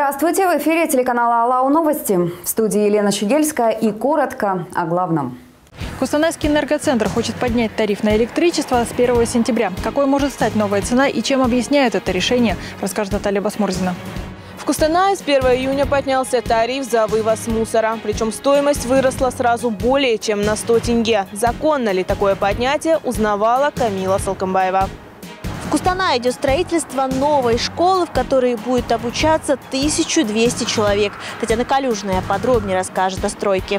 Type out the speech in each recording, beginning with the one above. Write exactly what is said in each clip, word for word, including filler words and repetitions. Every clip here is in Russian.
Здравствуйте! В эфире телеканала «Алау Новости». В студии Елена Щегельская и коротко о главном. Кустанайский энергоцентр хочет поднять тариф на электричество с первого сентября. Какой может стать новая цена и чем объясняют это решение, расскажет Наталья Басмурзина. В Кустанае с первого июня поднялся тариф за вывоз мусора. Причем стоимость выросла сразу более чем на сто тенге. Законно ли такое поднятие, узнавала Камила Салкамбаева. В Кустанае идет строительство новой школы, в которой будет обучаться тысяча двести человек. Татьяна Калюжная подробнее расскажет о стройке.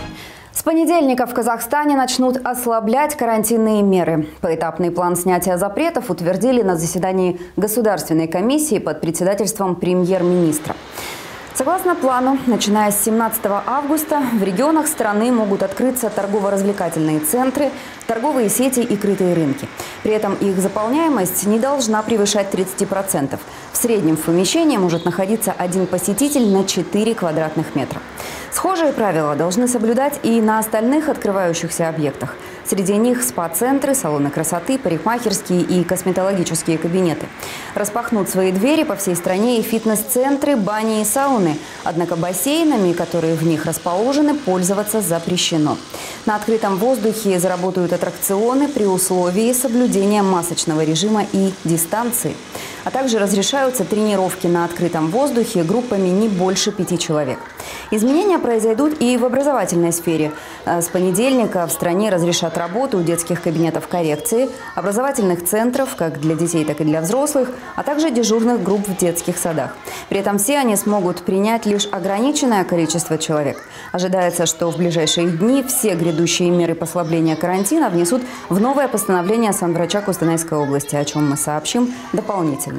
С понедельника в Казахстане начнут ослаблять карантинные меры. Поэтапный план снятия запретов утвердили на заседании Государственной комиссии под председательством премьер-министра. Согласно плану, начиная с семнадцатого августа в регионах страны могут открыться торгово-развлекательные центры, торговые сети и крытые рынки. При этом их заполняемость не должна превышать тридцати процентов. В среднем в помещении может находиться один посетитель на четыре квадратных метра. Схожие правила должны соблюдать и на остальных открывающихся объектах. Среди них спа-центры, салоны красоты, парикмахерские и косметологические кабинеты. Распахнут свои двери по всей стране и фитнес-центры, бани и сауны. Однако бассейнами, которые в них расположены, пользоваться запрещено. На открытом воздухе заработают аттракционы при условии соблюдения масочного режима и дистанции. А также разрешаются тренировки на открытом воздухе группами не больше пяти человек. Изменения произойдут и в образовательной сфере. С понедельника в стране разрешат работу детских кабинетов коррекции, образовательных центров как для детей, так и для взрослых, а также дежурных групп в детских садах. При этом все они смогут принять лишь ограниченное количество человек. Ожидается, что в ближайшие дни все грядущие меры послабления карантина внесут в новое постановление санврача Кустанайской области, о чем мы сообщим дополнительно.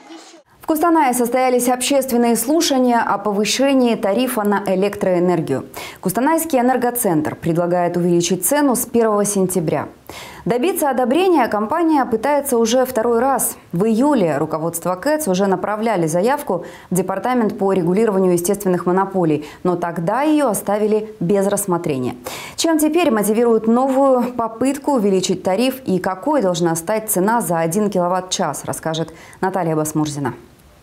В Кустанае состоялись общественные слушания о повышении тарифа на электроэнергию. Кустанайский энергоцентр предлагает увеличить цену с первого сентября. Добиться одобрения компания пытается уже второй раз. В июле руководство КЭЦ уже направляли заявку в Департамент по регулированию естественных монополий, но тогда ее оставили без рассмотрения. Чем теперь мотивируют новую попытку увеличить тариф и какой должна стать цена за один киловатт-час, расскажет Наталья Басмурзина.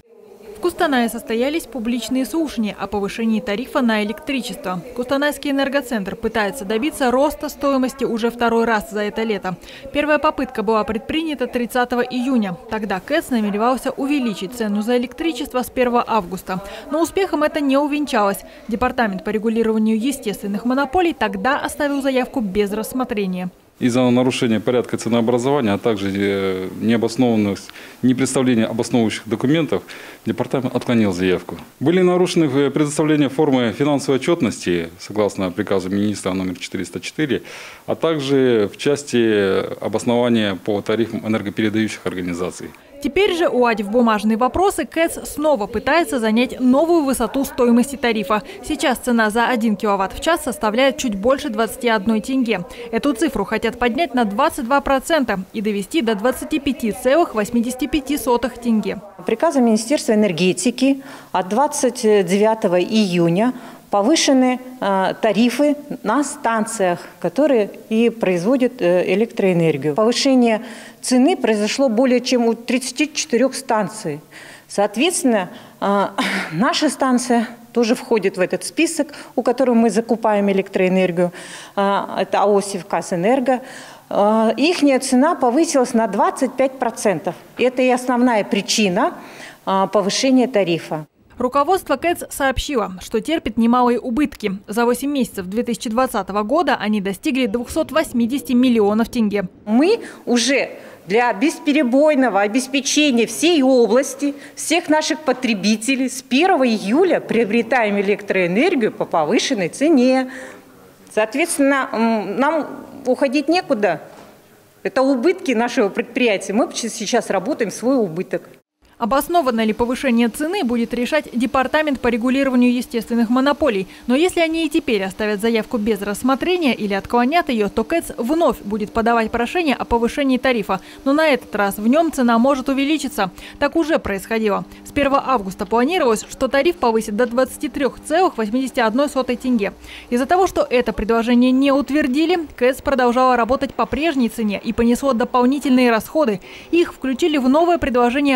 В Кустанае состоялись публичные слушания о повышении тарифа на электричество. Кустанайский энергоцентр пытается добиться роста стоимости уже второй раз за это лето. Первая попытка была предпринята тридцатого июня. Тогда КЭЦ намеревался увеличить цену за электричество с первого августа. Но успехом это не увенчалось. Департамент по регулированию естественных монополий тогда оставил заявку без рассмотрения. Из-за нарушения порядка ценообразования, а также необоснованных, непредставления обосновывающих документов, департамент отклонил заявку. Были нарушены предоставление формы финансовой отчетности, согласно приказу министра номер четыреста четыре, а также в части обоснования по тарифам энергопередающих организаций. Теперь же, уладив бумажные вопросы, КЭЦ снова пытается занять новую высоту стоимости тарифа. Сейчас цена за один киловатт в час составляет чуть больше двадцати одной тенге. Эту цифру хотят поднять на двадцать два процента и довести до двадцати пяти целых восьмидесяти пяти сотых тенге. Приказом Министерства энергетики от двадцать девятого июня повышены э, тарифы на станциях, которые и производят э, электроэнергию. Повышение цены произошло более чем у тридцати четырёх станций. Соответственно, э, наша станция тоже входит в этот список, у которого мы закупаем электроэнергию. Э, это АО «Севкасэнерго». Э, ихняя цена повысилась на двадцать пять процентов. Это и основная причина э, повышения тарифа. Руководство КЭЦ сообщило, что терпит немалые убытки. За восемь месяцев две тысячи двадцатого года они достигли двухсот восьмидесяти миллионов тенге. Мы уже для бесперебойного обеспечения всей области, всех наших потребителей с первого июля приобретаем электроэнергию по повышенной цене. Соответственно, нам уходить некуда. Это убытки нашего предприятия. Мы сейчас работаем в свой убыток. Обоснованно ли повышение цены, будет решать Департамент по регулированию естественных монополий. Но если они и теперь оставят заявку без рассмотрения или отклонят ее, то КЭЦ вновь будет подавать прошение о повышении тарифа. Но на этот раз в нем цена может увеличиться. Так уже происходило. С первого августа планировалось, что тариф повысит до двадцати трёх целых восьмидесяти одной сотой тенге. Из-за того, что это предложение не утвердили, КЭЦ продолжала работать по прежней цене и понесло дополнительные расходы. Их включили в новое предложение о стоимости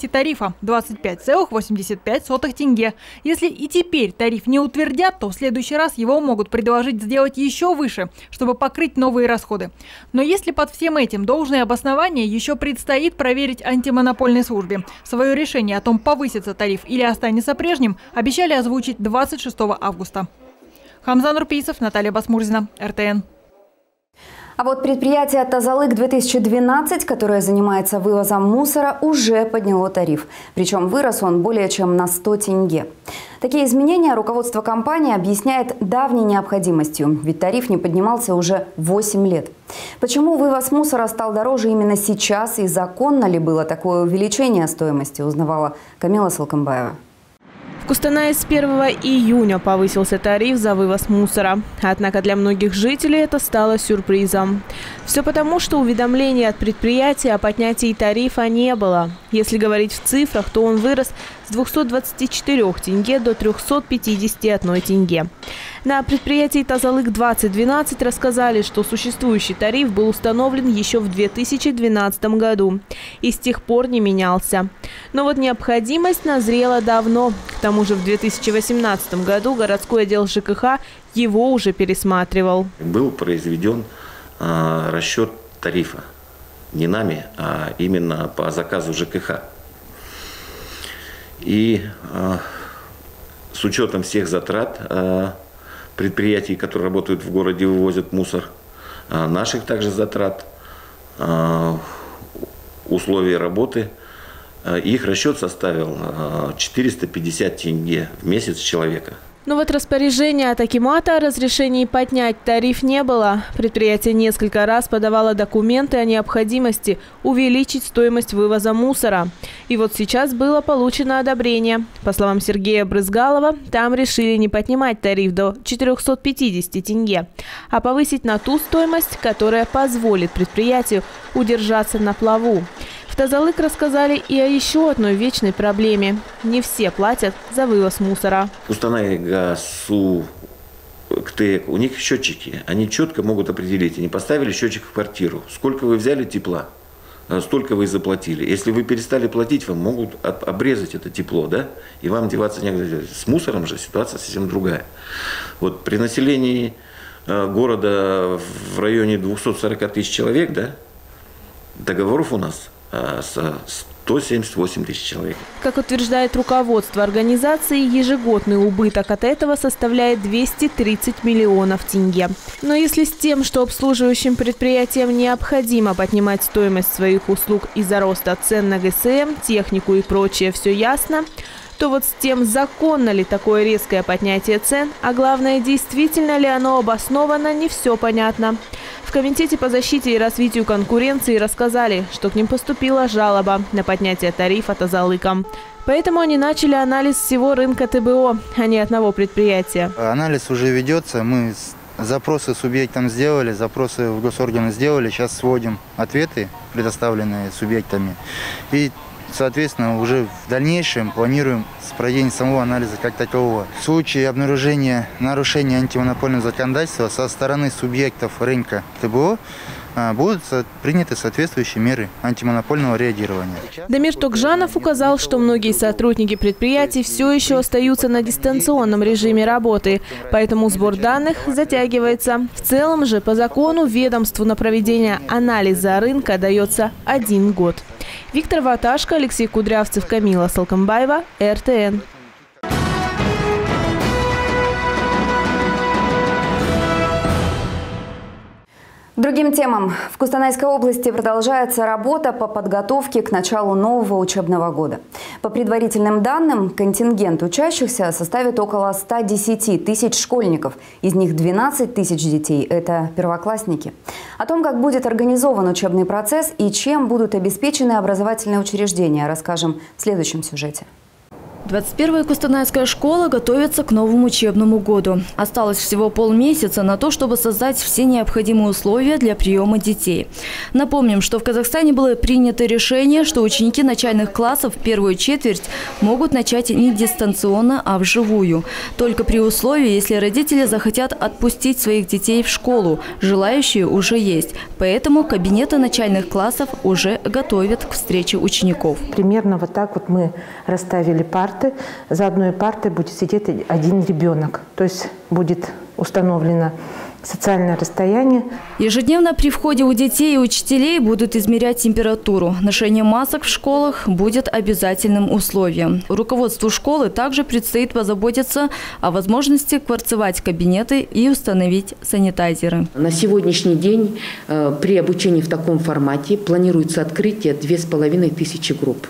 стоимости тарифа – двадцать пять целых восемьдесят пять сотых тенге. Если и теперь тариф не утвердят, то в следующий раз его могут предложить сделать еще выше, чтобы покрыть новые расходы. Но если под всем этим должное обоснование, еще предстоит проверить антимонопольной службе. Свое решение о том, повысится тариф или останется прежним, обещали озвучить двадцать шестого августа. Хамзан Рупийцев, Наталья Басмурзина, эр тэ эн. А вот предприятие «Тазалык две тысячи двенадцать», которое занимается вывозом мусора, уже подняло тариф. Причем вырос он более чем на сто тенге. Такие изменения руководство компании объясняет давней необходимостью, ведь тариф не поднимался уже восемь лет. Почему вывоз мусора стал дороже именно сейчас и законно ли было такое увеличение стоимости, узнавала Камила Салкамбаева. В Кустанае с первого июня повысился тариф за вывоз мусора. Однако для многих жителей это стало сюрпризом. Все потому, что уведомления от предприятия о поднятии тарифа не было. Если говорить в цифрах, то он вырос с двухсот двадцати четырёх тенге до трёхсот пятидесяти одной тенге. На предприятии «Тазалык двадцать двенадцать» рассказали, что существующий тариф был установлен еще в две тысячи двенадцатом году и с тех пор не менялся. Но вот необходимость назрела давно. К тому же в две тысячи восемнадцатом году городской отдел жэ ка ха его уже пересматривал. Был произведен э, расчет тарифа не нами, а именно по заказу жэ ка ха. И э, с учетом всех затрат э, предприятий, которые работают в городе, вывозят мусор, э, наших также затрат, э, условия работы, э, их расчет составил э, четыреста пятьдесят тенге в месяц человека. Но вот распоряжения от акимата о разрешении поднять тариф не было. Предприятие несколько раз подавало документы о необходимости увеличить стоимость вывоза мусора. И вот сейчас было получено одобрение. По словам Сергея Брызгалова, там решили не поднимать тариф до четырёхсот пятидесяти тенге, а повысить на ту стоимость, которая позволит предприятию удержаться на плаву. В «Тазалык» рассказали и о еще одной вечной проблеме. Не все платят за вывоз мусора. Кустанай, ГАСУ, КТЭК, у них счетчики. Они четко могут определить. Они поставили счетчик в квартиру. Сколько вы взяли тепла, столько вы и заплатили. Если вы перестали платить, вам могут обрезать это тепло, да? И вам деваться некуда. С мусором же ситуация совсем другая. Вот при населении города в районе двухсот сорока тысяч человек, да, договоров у нас сто семьдесят восемь тысяч человек. Как утверждает руководство организации, ежегодный убыток от этого составляет двести тридцать миллионов тенге. Но если с тем, что обслуживающим предприятиям необходимо поднимать стоимость своих услуг из-за роста цен на гэ эс эм, технику и прочее, все ясно, то вот с тем, законно ли такое резкое поднятие цен, а главное, действительно ли оно обосновано, не все понятно. В Комитете по защите и развитию конкуренции рассказали, что к ним поступила жалоба на поднятие тарифа «Тазалыком». Поэтому они начали анализ всего рынка тэ бэ о, а не одного предприятия. Анализ уже ведется. Мы запросы субъектам сделали, запросы в госорганы сделали. Сейчас сводим ответы, предоставленные субъектами. И соответственно, уже в дальнейшем планируем проведение самого анализа как такового. В случае обнаружения нарушения антимонопольного законодательства со стороны субъектов рынка тэ бэ о будут приняты соответствующие меры антимонопольного реагирования. Дамир Токжанов указал, что многие сотрудники предприятий все еще остаются на дистанционном режиме работы, поэтому сбор данных затягивается. В целом же по закону ведомству на проведение анализа рынка дается один год. Виктор Ваташко, Алексей Кудрявцев, Камила Салкамбаева, эр тэ эн. К другим темам. В Кустанайской области продолжается работа по подготовке к началу нового учебного года. По предварительным данным, контингент учащихся составит около ста десяти тысяч школьников. Из них двенадцать тысяч детей – это первоклассники. О том, как будет организован учебный процесс и чем будут обеспечены образовательные учреждения, расскажем в следующем сюжете. двадцать первая Кустанайская школа готовится к новому учебному году. Осталось всего полмесяца на то, чтобы создать все необходимые условия для приема детей. Напомним, что в Казахстане было принято решение, что ученики начальных классов первую четверть могут начать не дистанционно, а вживую. Только при условии, если родители захотят отпустить своих детей в школу. Желающие уже есть. Поэтому кабинеты начальных классов уже готовят к встрече учеников. Примерно вот так вот мы расставили парты. За одной партой будет сидеть один ребенок. То есть будет установлено социальное расстояние. Ежедневно при входе у детей и учителей будут измерять температуру. Ношение масок в школах будет обязательным условием. Руководству школы также предстоит позаботиться о возможности кварцевать кабинеты и установить санитайзеры. На сегодняшний день э, при обучении в таком формате планируется открытие две с половиной тысячи групп.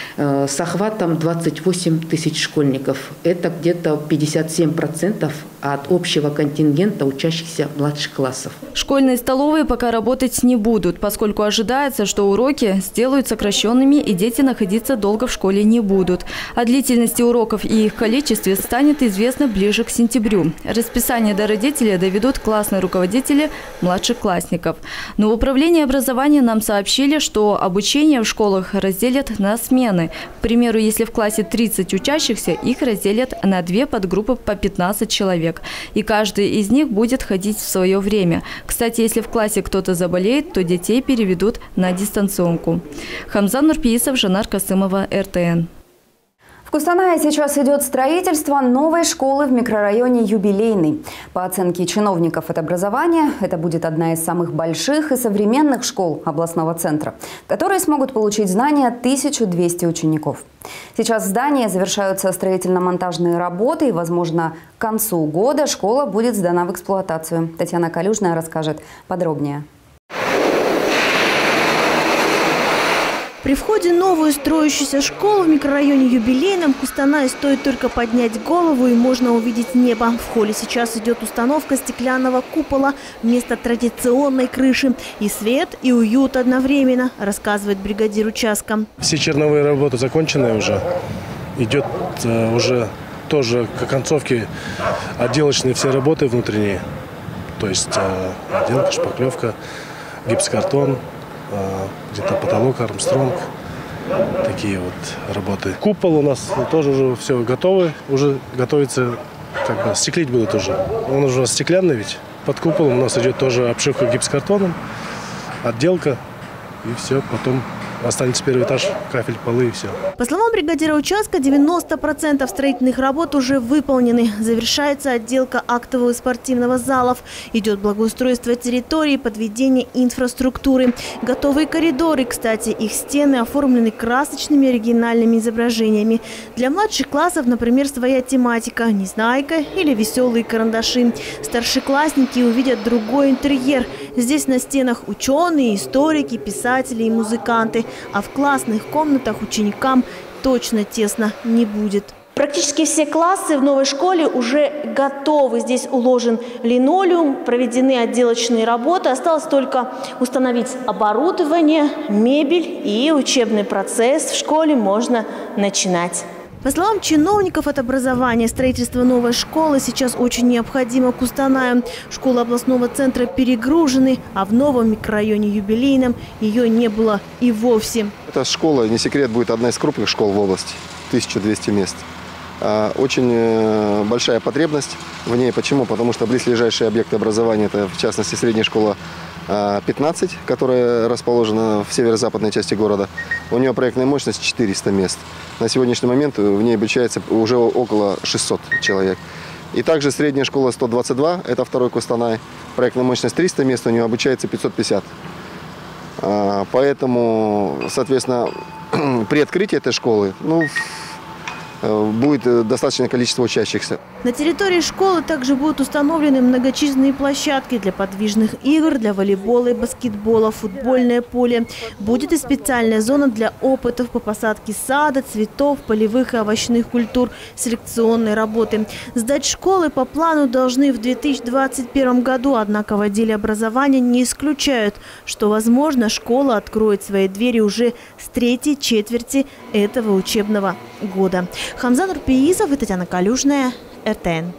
С охватом двадцать восемь тысяч школьников. Это где-то пятьдесят семь процентов от общего контингента учащихся младших классов. Школьные столовые пока работать не будут, поскольку ожидается, что уроки сделают сокращенными и дети находиться долго в школе не будут. О длительности уроков и их количестве станет известно ближе к сентябрю. Расписание до родителей доведут классные руководители младших классников. Но в управлении образования нам сообщили, что обучение в школах разделят на смены. К примеру, если в классе тридцать учащихся, их разделят на две подгруппы по пятнадцать человек. И каждый из них будет ходить в свое время. Кстати, если в классе кто-то заболеет, то детей переведут на дистанционку. Хамзан Нурпиисов, Жанар Касымова, эр тэ эн. В Кустанае сейчас идет строительство новой школы в микрорайоне Юбилейный. По оценке чиновников от образования, это будет одна из самых больших и современных школ областного центра, которые смогут получить знания тысяча двести учеников. Сейчас в здании завершаются строительно-монтажные работы, и, возможно, к концу года школа будет сдана в эксплуатацию. Татьяна Калюжная расскажет подробнее. При входе в новую строящуюся школу в микрорайоне Юбилейном Кустанае стоит только поднять голову, и можно увидеть небо. В холле сейчас идет установка стеклянного купола вместо традиционной крыши. И свет, и уют одновременно, рассказывает бригадир участка. Все черновые работы закончены уже. Идет э, уже тоже к концовке отделочные все работы внутренние. То есть э, отделка, шпаклевка, гипсокартон. Где-то потолок, армстронг, такие вот работы. Купол у нас тоже уже все готовы, уже готовится, как бы стеклить будут уже. Он уже стеклянный ведь. Под куполом у нас идет тоже обшивка гипсокартоном, отделка, и все, потом останется первый этаж, кафель, полы и все. По словам бригадира участка, девяносто процентов строительных работ уже выполнены. Завершается отделка актового и спортивного залов. Идет благоустройство территории, подведение инфраструктуры. Готовые коридоры, кстати, их стены оформлены красочными оригинальными изображениями. Для младших классов, например, своя тематика – незнайка или веселые карандаши. Старшеклассники увидят другой интерьер. Здесь на стенах ученые, историки, писатели и музыканты. А в классных комнатах ученикам точно тесно не будет. Практически все классы в новой школе уже готовы. Здесь уложен линолеум, проведены отделочные работы. Осталось только установить оборудование, мебель, и учебный процесс в школе можно начинать. По словам чиновников от образования, строительство новой школы сейчас очень необходимо Кустанаю. Школы областного центра перегружены, а в новом микрорайоне Юбилейном ее не было и вовсе. Эта школа, не секрет, будет одна из крупных школ в области. тысяча двести мест. Очень большая потребность в ней. Почему? Потому что близлежащие объекты образования, это в частности средняя школа пятнадцать, которая расположена в северо-западной части города. У нее проектная мощность четыреста мест. На сегодняшний момент в ней обучается уже около шестисот человек. И также средняя школа сто двадцать два, это второй Кустанай. Проектная мощность триста мест, у нее обучается пятьсот пятьдесят. Поэтому, соответственно, при открытии этой школы, ну, будет достаточное количество учащихся. На территории школы также будут установлены многочисленные площадки для подвижных игр, для волейбола и баскетбола, футбольное поле. Будет и специальная зона для опытов по посадке сада, цветов, полевых и овощных культур, селекционной работы. Сдать школы по плану должны в две тысячи двадцать первом году, однако в отделе образования не исключают, что, возможно, школа откроет свои двери уже с третьей четверти этого учебного года. Хамза Нурпеисов и Татьяна Калюжная, эр тэ эн.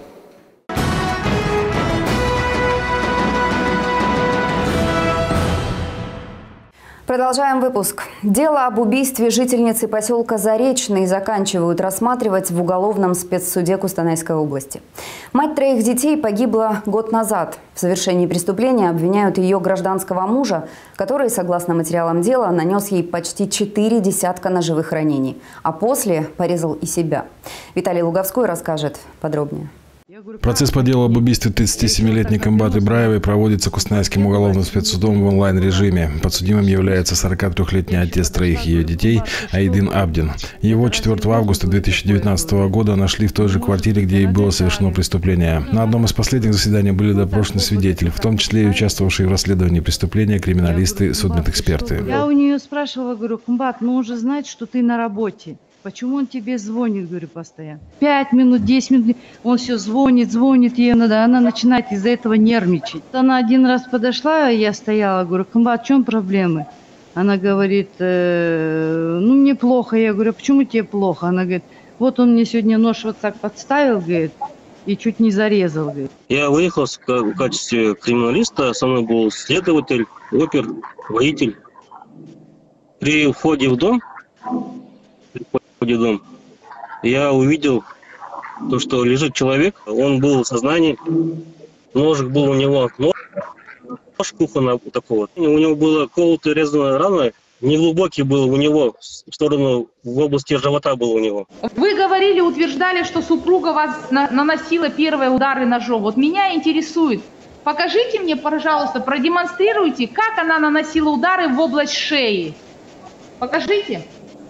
Продолжаем выпуск. Дело об убийстве жительницы поселка Заречный заканчивают рассматривать в уголовном спецсуде Кустанайской области. Мать троих детей погибла год назад. В совершении преступления обвиняют ее гражданского мужа, который, согласно материалам дела, нанес ей почти четыре десятка ножевых ранений, а после порезал и себя. Виталий Луговской расскажет подробнее. Процесс по делу об убийстве тридцатисемилетней Комбат Ибраевой проводится Кустанайским уголовным спецсудом в онлайн-режиме. Подсудимым является сорокатрёхлетний отец троих ее детей Аидин Абдин. Его четвёртого августа две тысячи девятнадцатого года нашли в той же квартире, где и было совершено преступление. На одном из последних заседаний были допрошены свидетели, в том числе и участвовавшие в расследовании преступления криминалисты, судмедэксперты. Я у нее спрашивала, говорю, Комбат, ну он же знает, что ты на работе. Почему он тебе звонит, говорю, постоянно? Пять минут, десять минут, он все звонит, звонит, ей надо, она начинает из-за этого нервничать. Она один раз подошла, я стояла, говорю, Комбат, в чем проблемы? Она говорит, э, ну мне плохо. Я говорю, а почему тебе плохо? Она говорит, вот он мне сегодня нож вот так подставил, говорит, и чуть не зарезал, говорит. Я выехал в качестве криминалиста, со мной был следователь, опер, водитель. При входе в дом, дом, я увидел то, что лежит человек, он был в сознании, ножик был у него, нож кухонного такого, у него была колотая резаная рана, неглубокий был у него, в сторону, в области живота был у него. Вы говорили, утверждали, что супруга вас на наносила первые удары ножом. Вот меня интересует, покажите мне, пожалуйста, продемонстрируйте, как она наносила удары в область шеи. Покажите.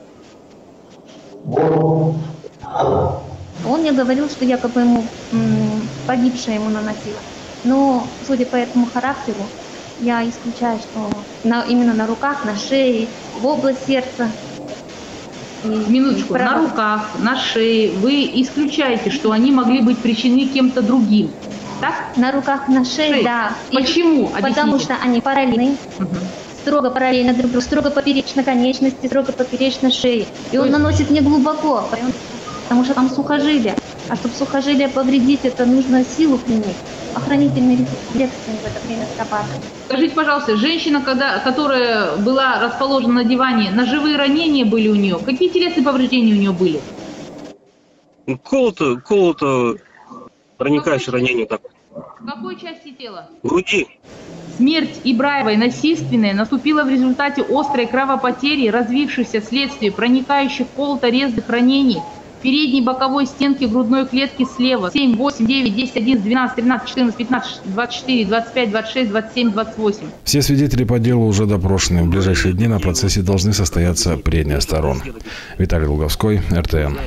Он мне говорил, что якобы ему погибшая ему наносила. Но, судя по этому характеру, я исключаю, что на, именно на руках, на шее, в область сердца. Минуточку, на руках, на шее вы исключаете, что они могли быть причинены кем-то другим, так? На руках, на шее, шее. Да. Почему? И, потому что они параллельны. Угу. Строго параллельно друг другу, строго поперечно конечности, строго поперечно шеи. И он наносит не глубоко, потому что там сухожилие. А чтобы сухожилие повредить, это нужно силу применить. Охранительный рефлекс в это время срабатывает. Скажите, пожалуйста, женщина, когда, которая была расположена на диване, ножевые ранения были у нее? Какие телесные повреждения у нее были? Колото, колото, проникающее ранение так. В какой части тела? В груди. Смерть Ибраевой насильственная наступила в результате острой кровопотери, развившейся вследствие проникающих колото-резных ранений передней боковой стенки грудной клетки слева. семь, восемь, девять, десять, одиннадцать, двенадцать, тринадцать, четырнадцать, пятнадцать, двадцать четыре, двадцать пять, двадцать шесть, двадцать семь, двадцать восемь. Все свидетели по делу уже допрошены. В ближайшие дни на процессе должны состояться прения сторон. Виталий Луговской, эр тэ эн.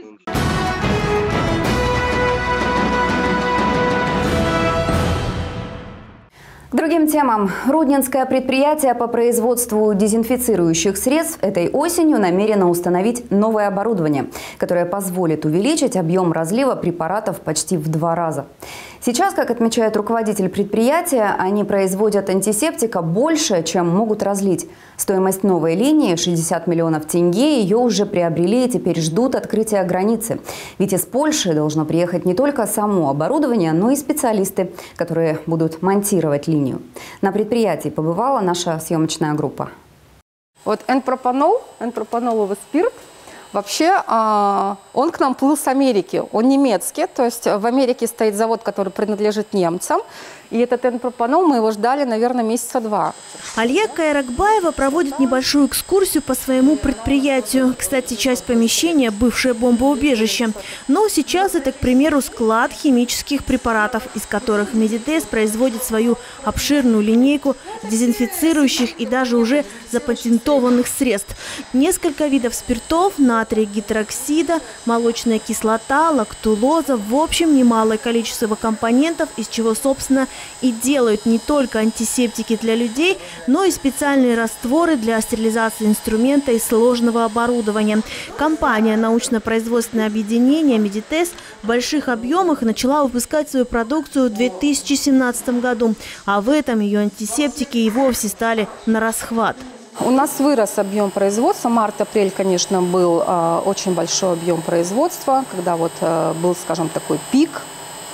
К другим темам. Рудненское предприятие по производству дезинфицирующих средств этой осенью намерено установить новое оборудование, которое позволит увеличить объем разлива препаратов почти в два раза. Сейчас, как отмечает руководитель предприятия, они производят антисептика больше, чем могут разлить. Стоимость новой линии – шестьдесят миллионов тенге. Ее уже приобрели и теперь ждут открытия границы. Ведь из Польши должно приехать не только само оборудование, но и специалисты, которые будут монтировать линию. На предприятии побывала наша съемочная группа. Вот N-пропанол, N-пропаноловый спирт, вообще он к нам плыл с Америки, он немецкий, то есть в Америке стоит завод, который принадлежит немцам, и этот N-пропанол мы его ждали, наверное, месяца два. Алия Кайракбаева проводит небольшую экскурсию по своему предприятию. Кстати, часть помещения – бывшее бомбоубежище. Но сейчас это, к примеру, склад химических препаратов, из которых Медитес производит свою обширную линейку дезинфицирующих и даже уже запатентованных средств. Несколько видов спиртов на натрия гидроксида, молочная кислота, лактулоза. В общем, немалое количество компонентов, из чего, собственно, и делают не только антисептики для людей, но и специальные растворы для стерилизации инструмента и сложного оборудования. Компания «Научно-производственное объединение Медитес» в больших объемах начала выпускать свою продукцию в две тысячи семнадцатом году, а в этом ее антисептики и вовсе стали на расхват. У нас вырос объем производства. Март-апрель, конечно, был э, очень большой объем производства, когда вот э, был, скажем, такой пик.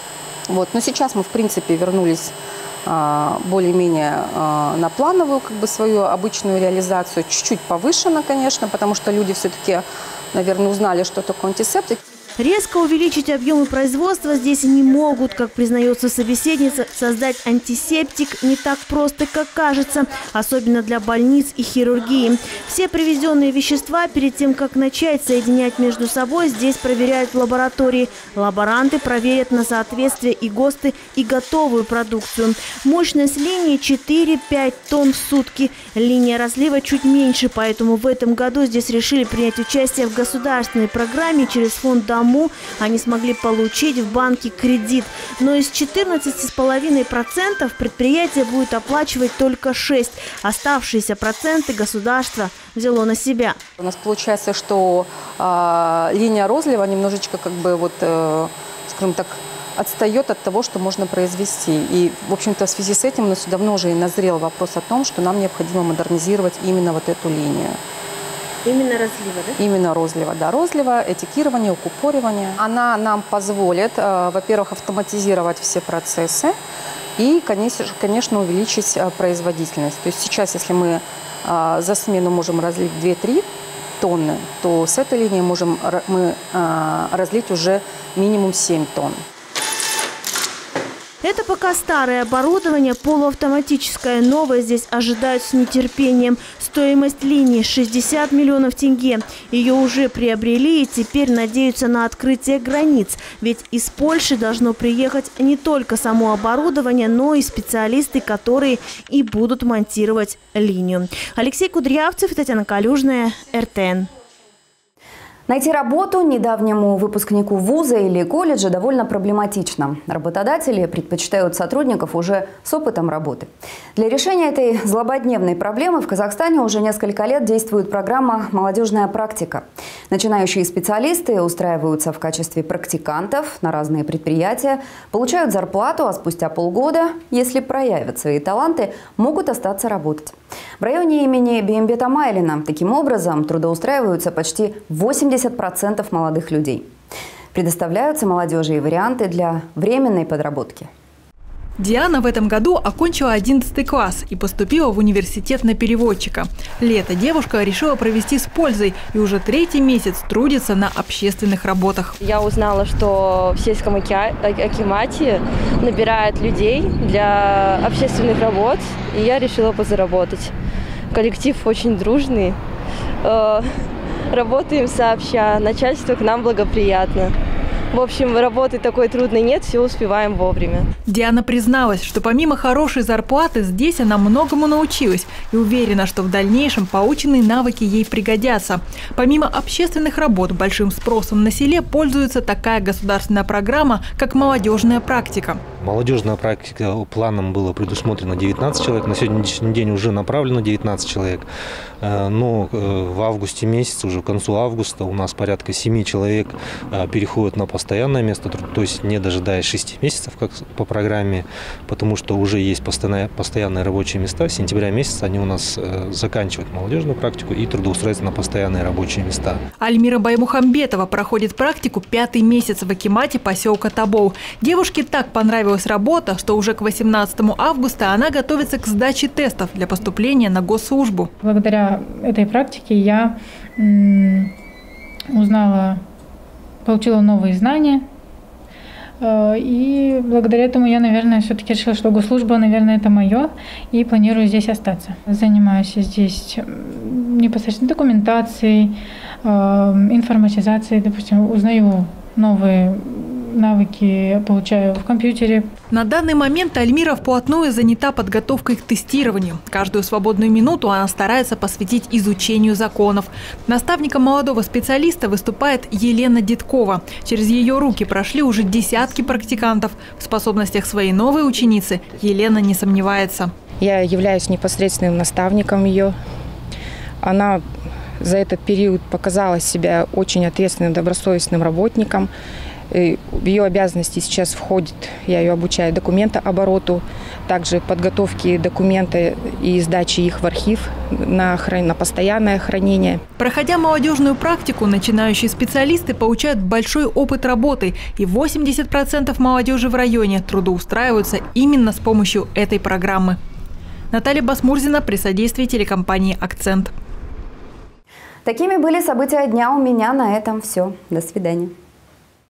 Вот. Но сейчас мы, в принципе, вернулись э, более-менее э, на плановую, как бы, свою обычную реализацию. Чуть-чуть повышенно, конечно, потому что люди все-таки, наверное, узнали, что такое антисептик. Резко увеличить объемы производства здесь не могут. Как признается собеседница, создать антисептик не так просто, как кажется, особенно для больниц и хирургии. Все привезенные вещества перед тем, как начать соединять между собой, здесь проверяют в лаборатории. Лаборанты проверят на соответствие и ГОСТы, и готовую продукцию. Мощность линии четыре-пять тонн в сутки. Линия разлива чуть меньше, поэтому в этом году здесь решили принять участие в государственной программе через фонд «Дом». Они смогли получить в банке кредит. Но из четырнадцати с половиной процентов предприятие будет оплачивать только шесть. Оставшиеся проценты государство взяло на себя. У нас получается, что э, линия розлива немножечко, как бы, вот, э, скажем так, отстает от того, что можно произвести. И, в общем-то, в связи с этим у нас давно уже и назрел вопрос о том, что нам необходимо модернизировать именно вот эту линию. Именно разлива, да? Именно розлива, да. Розлива, этикирование, укупоривание. Она нам позволит, э, во-первых, автоматизировать все процессы и, конечно, конечно, увеличить э, производительность. То есть сейчас, если мы э, за смену можем разлить две-три тонны, то с этой линии можем мы э, разлить уже минимум семь тонн. Это пока старое оборудование, полуавтоматическое. Новое здесь ожидают с нетерпением. Стоимость линии шестьдесят миллионов тенге. Ее уже приобрели и теперь надеются на открытие границ. Ведь из Польши должно приехать не только само оборудование, но и специалисты, которые и будут монтировать линию. Алексей Кудрявцев и Татьяна Калюжная, эр тэ эн. Найти работу недавнему выпускнику вуза или колледжа довольно проблематично. Работодатели предпочитают сотрудников уже с опытом работы. Для решения этой злободневной проблемы в Казахстане уже несколько лет действует программа «Молодежная практика». Начинающие специалисты устраиваются в качестве практикантов на разные предприятия, получают зарплату, а спустя полгода, если проявят свои таланты, могут остаться работать. В районе имени Беймбета Майлина таким образом трудоустраиваются почти восемьдесят процентов молодых людей. Предоставляются молодежи и варианты для временной подработки. Диана в этом году окончила одиннадцатый класс и поступила в университет на переводчика. Лето девушка решила провести с пользой и уже третий месяц трудится на общественных работах. Я узнала, что в сельском акимате набирают людей для общественных работ, и я решила подзаработать. Коллектив очень дружный, работаем сообща, начальство к нам благоприятно. В общем, работы такой трудной нет, все успеваем вовремя. Диана призналась, что помимо хорошей зарплаты здесь она многому научилась и уверена, что в дальнейшем полученные навыки ей пригодятся. Помимо общественных работ большим спросом на селе пользуется такая государственная программа, как молодежная практика. Молодежная практика планом было предусмотрено девятнадцать человек, на сегодняшний день уже направлено девятнадцать человек. Но в августе месяце, уже к концу августа, у нас порядка семи человек переходят на постоянное место труда, то есть не дожидаясь шести месяцев, как по программе, потому что уже есть постоянные, постоянные рабочие места. С сентября месяца они у нас заканчивают молодежную практику и трудоустраиваются на постоянные рабочие места. Альмира Баймухамбетова проходит практику пятый месяц в акимате поселка Тобол. Девушке так понравилась работа, что уже к восемнадцатому августа она готовится к сдаче тестов для поступления на госслужбу. Благодаря этой практике я узнала, получила новые знания. И благодаря этому я, наверное, все-таки решила, что госслужба, наверное, это мое, и планирую здесь остаться. Занимаюсь здесь непосредственно документацией, информатизацией, допустим, узнаю новые навыки получаю в компьютере. На данный момент Альмира вплотную занята подготовкой к тестированию. Каждую свободную минуту она старается посвятить изучению законов. Наставником молодого специалиста выступает Елена Дедкова. Через ее руки прошли уже десятки практикантов. В способностях своей новой ученицы Елена не сомневается. Я являюсь непосредственным наставником ее. Она за этот период показала себя очень ответственным, добросовестным работником. И в ее обязанности сейчас входит, я ее обучаю документообороту, также подготовке документа и сдаче их в архив на, на постоянное хранение. Проходя молодежную практику, начинающие специалисты получают большой опыт работы, и восемьдесят процентов молодежи в районе трудоустраиваются именно с помощью этой программы. Наталья Басмурзина при содействии телекомпании «Акцент». Такими были события дня. У меня на этом все. До свидания.